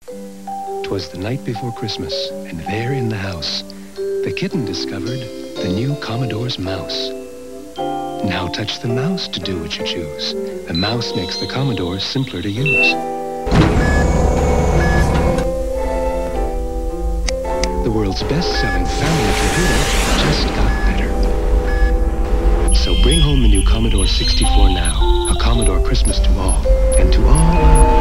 'Twas the night before Christmas, and there in the house, the kitten discovered the new Commodore's mouse. Now touch the mouse to do what you choose. The mouse makes the Commodore simpler to use. The world's best-selling family computer just got better. So bring home the new Commodore 64 now, a Commodore Christmas to all, and to all